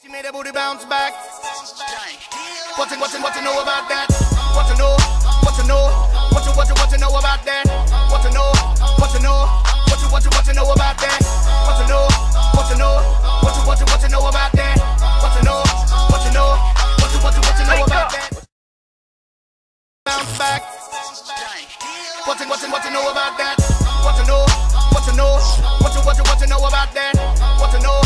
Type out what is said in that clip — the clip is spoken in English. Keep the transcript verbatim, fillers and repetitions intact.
She made her booty bounce back. What you, what you, what you know about that? What you know? What you know? What you, what you, what you know about that? What you know? What you know? What you, what you, what you know about that? What you know? What you know? What you, what you, what you know about that? What you know? What you know? What you, what you, what you know about that? Bounce back. What you, what you, what you know about that? What you know? What you know? What you, what you, what you know about that? What you know?